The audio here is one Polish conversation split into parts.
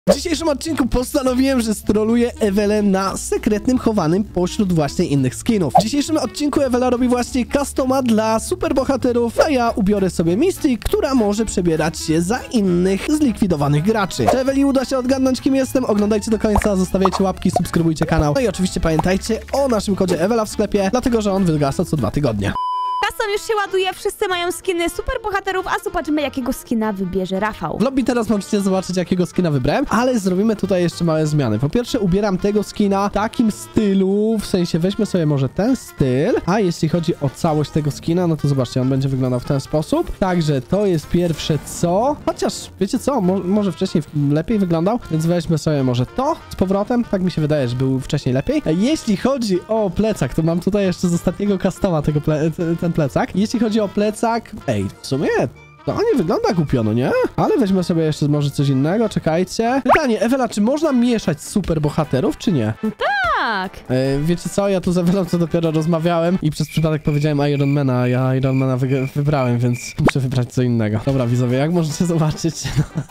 W dzisiejszym odcinku postanowiłem, że stroluję Ewelę na sekretnym, chowanym pośród właśnie innych skinów. W dzisiejszym odcinku Ewela robi właśnie customa dla superbohaterów, a ja ubiorę sobie Misty, która może przebierać się za innych zlikwidowanych graczy. Czy Eweli uda się odgadnąć, kim jestem? Oglądajcie do końca, zostawiajcie łapki, subskrybujcie kanał. No i oczywiście pamiętajcie o naszym kodzie Ewela w sklepie, dlatego że on wygasa co 2 tygodnie. Custom już się ładuje, wszyscy mają skiny superbohaterów, a zobaczymy, jakiego skina wybierze Rafał. W lobby teraz możecie zobaczyć, jakiego skina wybrałem, ale zrobimy tutaj jeszcze małe zmiany. Po pierwsze, ubieram tego skina w takim stylu, w sensie weźmy sobie może ten styl, a jeśli chodzi o całość tego skina, no to zobaczcie, on będzie wyglądał w ten sposób. Także to jest pierwsze co, chociaż wiecie co, może wcześniej lepiej wyglądał, więc weźmy sobie może to z powrotem, tak mi się wydaje, że był wcześniej lepiej. Jeśli chodzi o plecak, to mam tutaj jeszcze z ostatniego customa tego ten plecak. Jeśli chodzi o plecak, w sumie to nie wygląda głupio, no nie? Ale weźmy sobie jeszcze może coś innego, czekajcie. Pytanie, Ewela, czy można mieszać superbohaterów, czy nie? Tak! Wiecie co, ja tu z Ewelą co dopiero rozmawiałem i przez przypadek powiedziałem Ironmana, a ja Ironmana wybrałem, więc muszę wybrać co innego. Dobra, widzowie, jak możecie zobaczyć, no.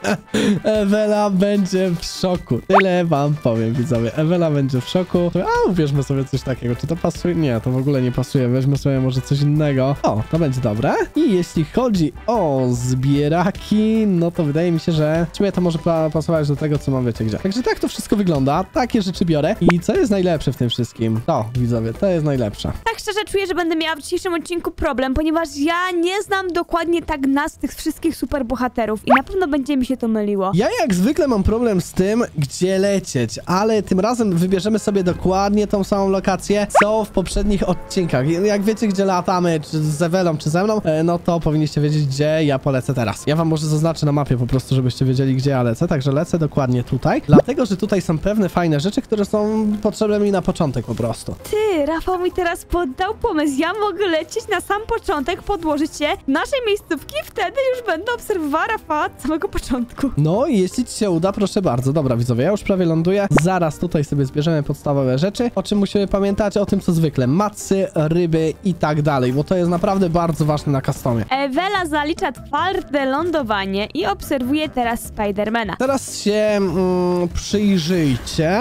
Ewela będzie w szoku. Tyle wam powiem, widzowie. Ewela będzie w szoku. A, ubierzmy sobie coś takiego. Czy to pasuje? Nie, to w ogóle nie pasuje. Weźmy sobie może coś innego. O, to będzie dobre. I jeśli chodzi o zbieraki, no to wydaje mi się, że w sumie to może pasować do tego, co mam, wiecie gdzie. Także tak to wszystko wygląda. Takie rzeczy biorę. I co jest najlepsze w tym wszystkim? To, widzowie, to jest najlepsze. Tak szczerze czuję, że będę miała w dzisiejszym odcinku problem, ponieważ ja nie znam dokładnie tak nazw tych wszystkich superbohaterów i na pewno będzie mi się to myliło. Ja jak zwykle mam problem z tym, gdzie lecieć, ale tym razem wybierzemy sobie dokładnie tą samą lokację, co w poprzednich odcinkach. Jak wiecie, gdzie latamy, czy z Ewelą, czy ze mną, no to powinniście wiedzieć, gdzie ja polecę teraz. Ja wam może zaznaczę na mapie po prostu, żebyście wiedzieli, gdzie ja lecę, także lecę dokładnie tutaj, dlatego, że tutaj są pewne fajne rzeczy, które są potrzebne mi na początek po prostu. Ty, Rafał mi teraz poddał pomysł. Ja mogę lecieć na sam początek, podłożyć się w naszej miejscówki, wtedy już będę obserwowała Rafała od samego początku. No i jeśli ci się uda, proszę bardzo. Dobra, widzowie, ja już prawie ląduję. Zaraz tutaj sobie zbierzemy podstawowe rzeczy, o czym musimy pamiętać, o tym co zwykle. Macy, ryby i tak dalej, bo to jest naprawdę bardzo ważne na customie. Ewela zalicza twarde lądowanie i obserwuje teraz Spidermana. Teraz się przyjrzyjcie.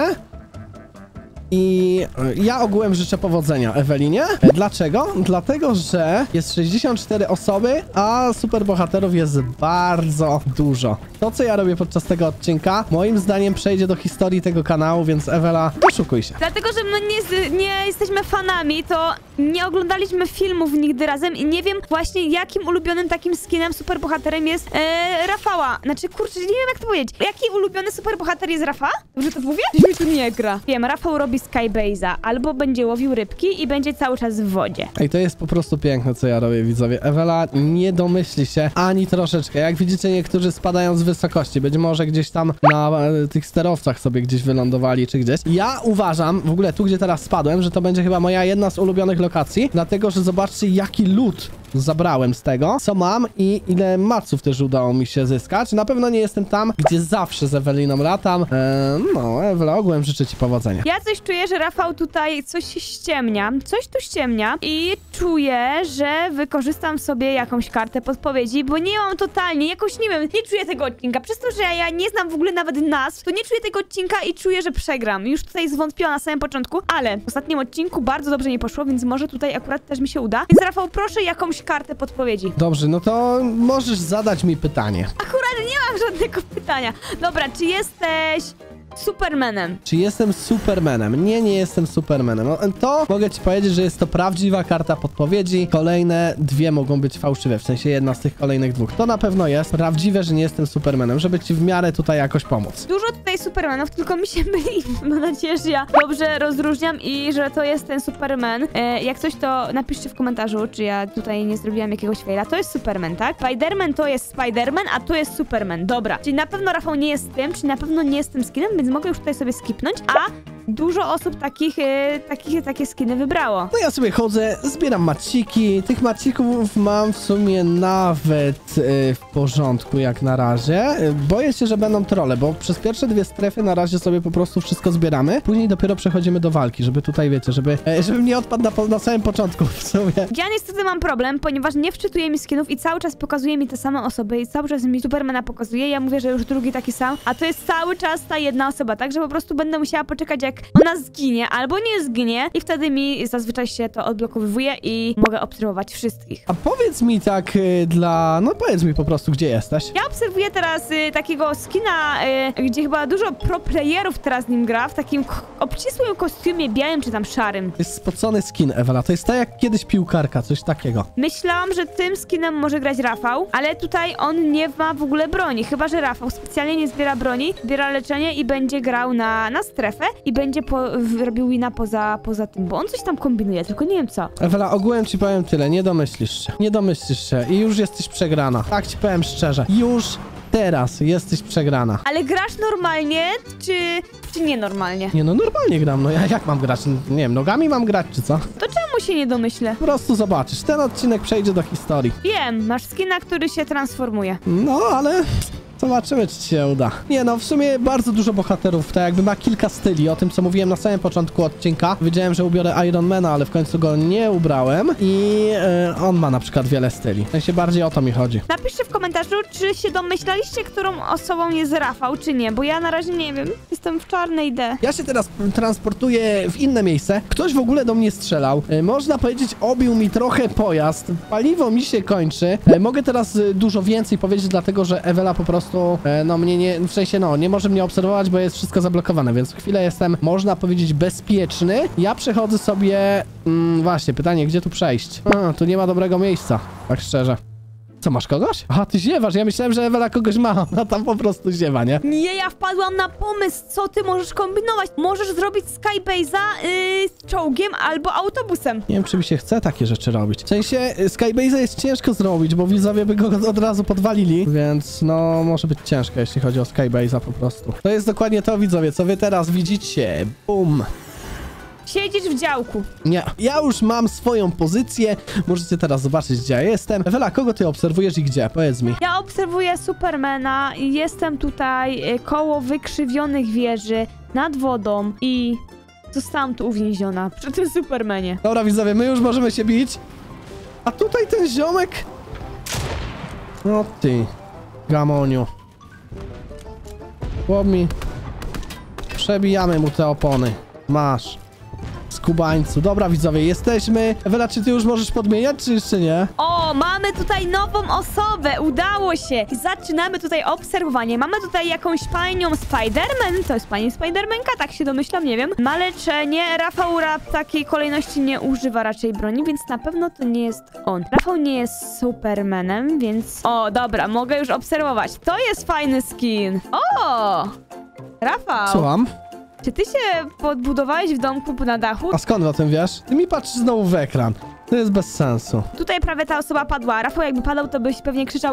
I ja ogółem życzę powodzenia Ewelinie. Dlaczego? Dlatego, że jest 64 osoby, a superbohaterów jest bardzo dużo. To, co ja robię podczas tego odcinka, moim zdaniem przejdzie do historii tego kanału, więc Ewela, doszukuj się. Dlatego, że my nie jesteśmy fanami, to nie oglądaliśmy filmów nigdy razem i nie wiem właśnie jakim ulubionym takim skinem superbohaterem jest Rafała. Znaczy, kurczę, nie wiem jak to powiedzieć. Jaki ulubiony superbohater jest Rafa? Dobrze to mówię? Gdzieś mi tu nie gra. Wiem, Rafał robi Skybase'a, albo będzie łowił rybki i będzie cały czas w wodzie. Ej, to jest po prostu piękne, co ja robię, widzowie. Ewela nie domyśli się ani troszeczkę. Jak widzicie, niektórzy spadają z wysokości. Być może gdzieś tam na tych sterowcach sobie gdzieś wylądowali, czy gdzieś. Ja uważam, w ogóle tu, gdzie teraz spadłem, że to będzie chyba moja jedna z ulubionych lokacji, dlatego, że zobaczcie, jaki loot zabrałem z tego, co mam i ile maców też udało mi się zyskać. Na pewno nie jestem tam, gdzie zawsze z Eweliną latam. No, Ewela, ogółem życzę ci powodzenia. Ja coś czuję, że Rafał tutaj coś ściemnia, coś tu ściemnia i czuję, że wykorzystam sobie jakąś kartę podpowiedzi, bo nie mam totalnie, jakoś nie wiem, nie czuję tego odcinka. Przez to, że ja nie znam w ogóle nawet nazw, to nie czuję tego odcinka i czuję, że przegram. Już tutaj zwątpiłam na samym początku, ale w ostatnim odcinku bardzo dobrze nie poszło, więc może tutaj akurat też mi się uda. Więc Rafał, proszę jakąś kartę podpowiedzi. Dobrze, no to możesz zadać mi pytanie. Akurat nie mam żadnego pytania. Dobra, czy jesteś Supermanem? Czy jestem Supermanem? Nie, nie jestem Supermanem. No, to mogę ci powiedzieć, że jest to prawdziwa karta podpowiedzi. Kolejne dwie mogą być fałszywe, w sensie jedna z tych kolejnych dwóch. To na pewno jest prawdziwe, że nie jestem Supermanem, żeby ci w miarę tutaj jakoś pomóc. Dużo tutaj Supermanów, tylko mi się myli. Mam nadzieję, że ja dobrze rozróżniam i że to jest ten Superman. Jak coś, to napiszcie w komentarzu, czy ja tutaj nie zrobiłam jakiegoś faila. To jest Superman, tak? Spiderman to jest Spiderman, a to jest Superman. Dobra. Czyli na pewno Rafał nie jest tym, czyli na pewno nie jest tym skinem, więc mogę już tutaj sobie skipnąć. A dużo osób takie skiny wybrało. No ja sobie chodzę, zbieram maciki. Tych macików mam w sumie nawet w porządku jak na razie. Boję się, że będą trolle, bo przez pierwsze 2 strefy na razie sobie po prostu wszystko zbieramy. Później dopiero przechodzimy do walki, żeby tutaj, wiecie, żebym nie odpadł na samym początku w sumie. Ja niestety mam problem, ponieważ nie wczytuje mi skinów i cały czas pokazuje mi te same osoby i cały czas mi Supermana pokazuje. Ja mówię, że już drugi taki sam, a to jest cały czas ta jedna osoba, także po prostu będę musiała poczekać, jak ona zginie albo nie zginie i wtedy mi zazwyczaj się to odblokowuje i mogę obserwować wszystkich. A powiedz mi tak no powiedz mi po prostu, gdzie jesteś. Ja obserwuję teraz takiego skina, gdzie chyba dużo pro playerów teraz nim gra, w takim obcisłym kostiumie białym czy tam szarym. To jest spocony skin, Ewela. To jest tak jak kiedyś piłkarka, coś takiego. Myślałam, że tym skinem może grać Rafał, ale tutaj on nie ma w ogóle broni, chyba że Rafał specjalnie nie zbiera broni, zbiera leczenie i będzie grał na strefę i będzie robił wina poza tym, bo on coś tam kombinuje, tylko nie wiem co. Ewela, ogółem ci powiem tyle, nie domyślisz się. Nie domyślisz się i już jesteś przegrana. Tak ci powiem szczerze. Już teraz jesteś przegrana. Ale grasz normalnie, czy nienormalnie? Nie no, normalnie gram, no jak mam grać? Nie wiem, nogami mam grać, czy co? To czemu się nie domyślę? Po prostu zobaczysz, ten odcinek przejdzie do historii. Wiem, masz skina, który się transformuje. No, ale... Zobaczymy, czy ci się uda. Nie no, w sumie bardzo dużo bohaterów, tak jakby ma kilka styli. O tym, co mówiłem na samym początku odcinka. Wiedziałem, że ubiorę Ironmana, ale w końcu go nie ubrałem. I on ma na przykład wiele styli. W sensie bardziej o to mi chodzi. Napiszcie w komentarzu, czy się domyślaliście, którą osobą jest Rafał, czy nie, bo ja na razie nie wiem. Jestem w czarnej D. Ja się teraz transportuję w inne miejsce. Ktoś w ogóle do mnie strzelał. Można powiedzieć, obił mi trochę pojazd. Paliwo mi się kończy. Mogę teraz dużo więcej powiedzieć, dlatego że Ewela po prostu no mnie nie, w sensie no, nie może mnie obserwować, bo jest wszystko zablokowane, więc chwilę jestem, można powiedzieć, bezpieczny. Ja przechodzę sobie, właśnie, pytanie, gdzie tu przejść? Tu nie ma dobrego miejsca, tak szczerze. Co, masz kogoś? Aha, ty ziewasz, ja myślałem, że Ewela kogoś ma, ona tam po prostu ziewa, nie? Nie, ja wpadłam na pomysł, co ty możesz kombinować. Możesz zrobić Skybase'a z czołgiem albo autobusem. Nie wiem, czy mi się chce takie rzeczy robić. W sensie, Skybase'a jest ciężko zrobić, bo widzowie by go od razu podwalili, więc no, może być ciężko, jeśli chodzi o Skybase'a po prostu. To jest dokładnie to, widzowie, co wy teraz widzicie. Bum. Siedzisz w działku. Nie, ja już mam swoją pozycję. Możecie teraz zobaczyć, gdzie ja jestem. Ewela, kogo ty obserwujesz i gdzie? Powiedz mi. Ja obserwuję Supermana i jestem tutaj koło wykrzywionych wieży, nad wodą i zostałam tu uwięziona przy tym Supermanie. Dobra, widzowie, my już możemy się bić. A tutaj ten ziomek... No ty, gamoniu. Chłop mi... Przebijamy mu te opony. Masz. Skubańcu. Dobra, widzowie, jesteśmy. Ewela, czy ty już możesz podmieniać, czy jeszcze nie? O, mamy tutaj nową osobę, udało się. Zaczynamy tutaj obserwowanie. Mamy tutaj jakąś panią Spiderman, to jest pani Spidermanka, tak się domyślam, nie wiem. Ma leczenie, Rafał w takiej kolejności nie używa raczej broni, więc na pewno to nie jest on. Rafał nie jest Supermanem, więc... O, dobra, mogę już obserwować. To jest fajny skin. O! Rafał. Słucham? Czy ty się podbudowałeś w domku na dachu? A skąd o tym wiesz? Ty mi patrzysz znowu w ekran. To jest bez sensu. Tutaj prawie ta osoba padła. Rafał jakby padał, to byś pewnie krzyczał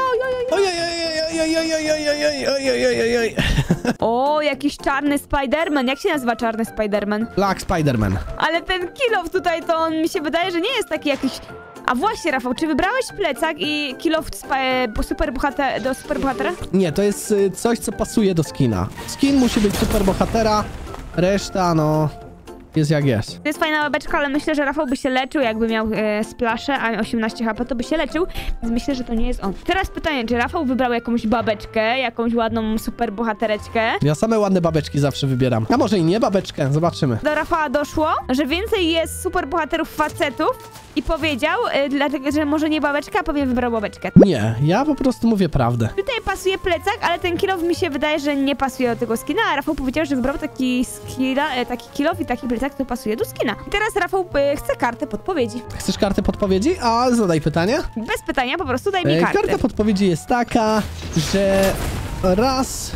Ojej. O, jakiś czarny Spiderman. Jak się nazywa czarny Spiderman? Black Spiderman. Ale ten kill-off tutaj, to on mi się wydaje, że nie jest taki jakiś... A właśnie, Rafał, czy wybrałeś plecak i kill-off do superbohatera? Nie, to jest coś, co pasuje do skina. Skin musi być superbohatera, reszta, no... Jest jak jest. To jest fajna babeczka, ale myślę, że Rafał by się leczył, jakby miał splaszę, a 18 HP, to by się leczył, więc myślę, że to nie jest on. Teraz pytanie, czy Rafał wybrał jakąś babeczkę, jakąś ładną super bohatereczkę? Ja same ładne babeczki zawsze wybieram. A może i nie babeczkę, zobaczymy. Do Rafała doszło, że więcej jest super bohaterów facetów i powiedział, dlatego, że może nie babeczka, a pewnie wybrał babeczkę. Nie, ja po prostu mówię prawdę. Tutaj pasuje plecak, ale ten kill-off mi się wydaje, że nie pasuje do tego skina, a Rafał powiedział, że wybrał taki kill-off i taki plecak, to pasuje do skina. I teraz Rafał chce kartę podpowiedzi. Chcesz kartę podpowiedzi? A zadaj pytanie. Bez pytania, po prostu daj mi kartę. Karta podpowiedzi jest taka, że raz...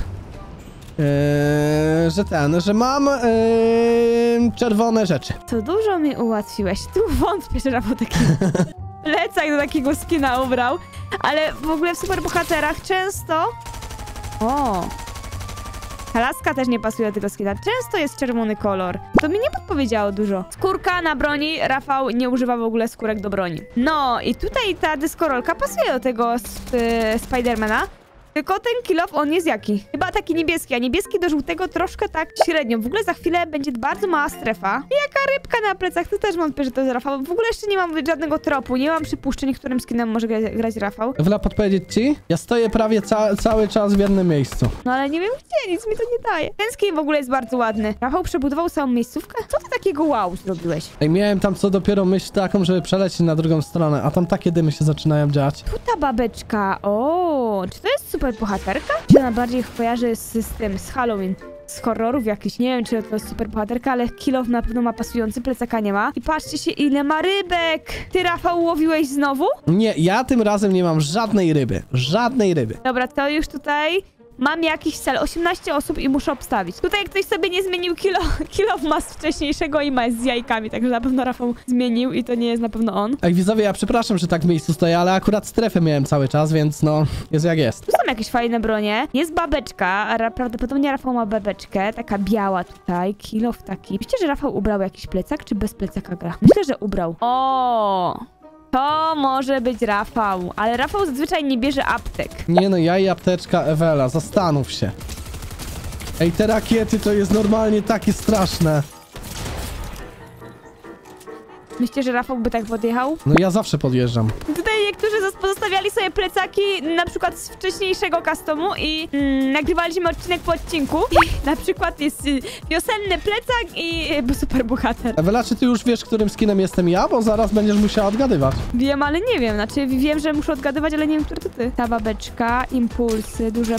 że mam czerwone rzeczy. To dużo mi ułatwiłeś. Tu wątpię, że Rafał taki plecak do takiego skina ubrał. Ale w ogóle w superbohaterach często... O! Ta laska też nie pasuje do tego skina. Często jest czerwony kolor. To mi nie podpowiedziało dużo. Skórka na broni. Rafał nie używa w ogóle skórek do broni. No i tutaj ta dyskorolka pasuje do tego Spidermana. Tylko ten kill off, on jest jaki? Chyba taki niebieski, a niebieski do żółtego troszkę tak średnio. W ogóle za chwilę będzie bardzo mała strefa. I jaka rybka na plecach, tu też wątpię, że to jest Rafał. W ogóle jeszcze nie mam żadnego tropu, nie mam przypuszczeń, którym skinem może grać Rafał. Ewela, podpowiedzieć ci? Ja stoję prawie cały czas w jednym miejscu. No ale nie wiem gdzie, nic mi to nie daje. Ten skin w ogóle jest bardzo ładny. Rafał przebudował całą miejscówkę? Co ty takiego wow zrobiłeś? Ej, miałem tam co dopiero myśl taką, żeby przelecieć na drugą stronę, a tam takie dymy się zaczynają dziać. Tu ta babeczka, o, czy to jest super bohaterka? Czy ona bardziej kojarzy z Halloween? Z horrorów jakichś, nie wiem czy to jest super bohaterka, ale kill off na pewno ma pasujący, plecaka nie ma. I patrzcie się ile ma rybek! Ty, Rafał, łowiłeś znowu? Nie, ja tym razem nie mam żadnej ryby. Żadnej ryby. Dobra, to już tutaj mam jakiś cel. 18 osób i muszę obstawić. Tutaj ktoś sobie nie zmienił kill off ma z wcześniejszego i ma z jajkami, także na pewno Rafał zmienił i to nie jest na pewno on. Ej, widzowie, ja przepraszam, że tak w miejscu stoję, ale akurat strefę miałem cały czas, więc no, jest jak jest. Tu są jakieś fajne bronie. Jest babeczka, a prawdopodobnie Rafał ma babeczkę, taka biała tutaj, kill off taki. Myślicie, że Rafał ubrał jakiś plecak, czy bez plecaka gra? Myślę, że ubrał. O! To może być Rafał, ale Rafał zazwyczaj nie bierze aptek. Nie no, ja i apteczka Ewela, zastanów się. Ej, te rakiety to jest normalnie takie straszne. Myślicie, że Rafał by tak podjechał? No ja zawsze podjeżdżam. Tutaj niektórzy pozostawiali sobie plecaki na przykład z wcześniejszego customu i nagrywaliśmy odcinek po odcinku. I na przykład jest wiosenny plecak i super bohater. Ewela, czy ty już wiesz, którym skinem jestem ja? Bo zaraz będziesz musiała odgadywać. Wiem, ale nie wiem. Znaczy wiem, że muszę odgadywać, ale nie wiem, który to ty. Ta babeczka, impulsy, duże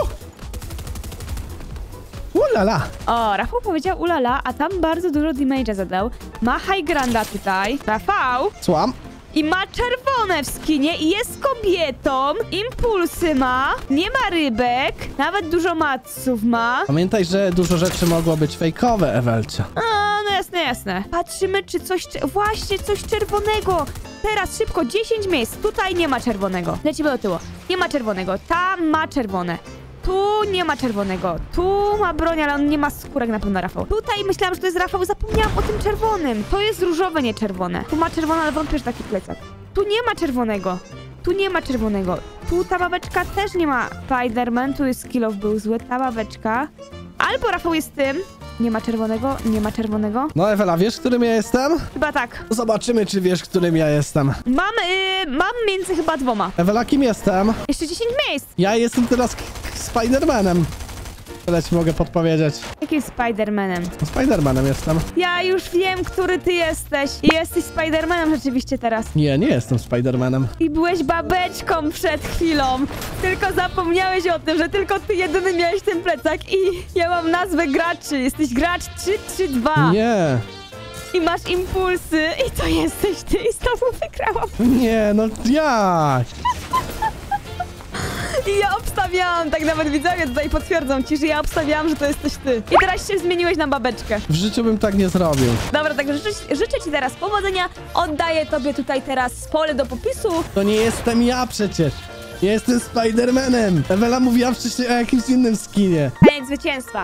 Ulala! O, Rafał powiedział ulala, a tam bardzo dużo damage'a zadał. Ma high granda tutaj. Rafał. Słucham? I ma czerwone w skinie i jest kobietą. Impulsy ma. Nie ma rybek. Nawet dużo maców ma. Pamiętaj, że dużo rzeczy mogło być fejkowe, Ewelcia. A, no jasne, jasne. Patrzymy, czy coś... Właśnie, coś czerwonego. Teraz szybko, 10 miejsc. Tutaj nie ma czerwonego. Lecimy do tyłu. Nie ma czerwonego. Tam ma czerwone. Tu nie ma czerwonego. Tu ma broń, ale on nie ma skórek na pewno, Rafał. Tutaj myślałam, że to jest Rafał. Zapomniałam o tym czerwonym. To jest różowe, nie czerwone. Tu ma czerwone, ale wątpię, że taki plecak. Tu nie ma czerwonego. Tu nie ma czerwonego. Tu ta babeczka też nie ma. Spiderman, tu jest kill off, był zły. Ta babeczka. Albo Rafał jest tym. Nie ma czerwonego, nie ma czerwonego. No, Ewela, wiesz, którym ja jestem? Chyba tak. Zobaczymy, czy wiesz, którym ja jestem. Mam między chyba dwoma. Ewela, kim jestem? Jeszcze 10 miejsc. Ja jestem teraz Spidermanem. Tyle ci mogę podpowiedzieć. Jakim Spidermanem? Spidermanem jestem. Ja już wiem, który ty jesteś. I jesteś Spidermanem rzeczywiście teraz. Nie, nie jestem Spidermanem. I byłeś babeczką przed chwilą. Tylko zapomniałeś o tym, że tylko ty jedyny miałeś ten plecak i ja mam nazwę graczy. Jesteś gracz 332. Nie. I masz impulsy i to jesteś ty i znowu wygrałam. Nie, no jak? I ja obstawiałam, tak nawet widzowie tutaj potwierdzą ci, że ja obstawiałam, że to jesteś ty. I teraz się zmieniłeś na babeczkę. W życiu bym tak nie zrobił. Dobra, także życzę ci teraz powodzenia. Oddaję tobie tutaj teraz pole do popisu. To nie jestem ja przecież. Ja jestem Spidermanem. Ewela mówiła wcześniej o jakimś innym skinie. Koniec zwycięstwa.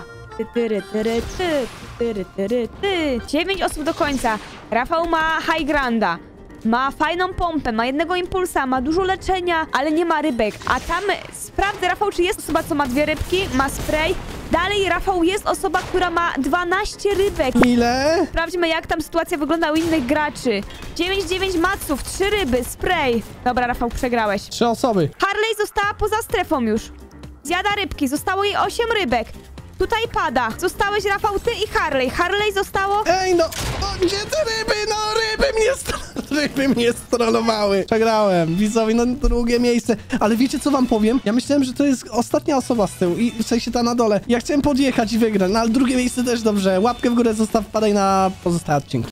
Ty. 9 osób do końca. Rafał ma high granda. Ma fajną pompę, ma jednego impulsa, ma dużo leczenia, ale nie ma rybek. A tam sprawdzę, Rafał, czy jest osoba, co ma 2 rybki, ma spray. Dalej, Rafał, jest osoba, która ma 12 rybek. Ile? Sprawdźmy, jak tam sytuacja wygląda u innych graczy. 9 maców, 3 ryby, spray. Dobra, Rafał, przegrałeś. 3 osoby. Harley została poza strefą już. Zjada rybki, zostało jej 8 rybek. Tutaj pada. Zostałeś, Rafał, ty i Harley. Harley zostało... Ej, no gdzie te ryby? No ryby mnie strollowały. Przegrałem. Widzowie, no drugie miejsce. Ale wiecie, co wam powiem? Ja myślałem, że to jest ostatnia osoba z tyłu i w sensie ta na dole. Ja chciałem podjechać i wygrać, no ale drugie miejsce też dobrze. Łapkę w górę zostaw, wpadaj na pozostałe odcinki.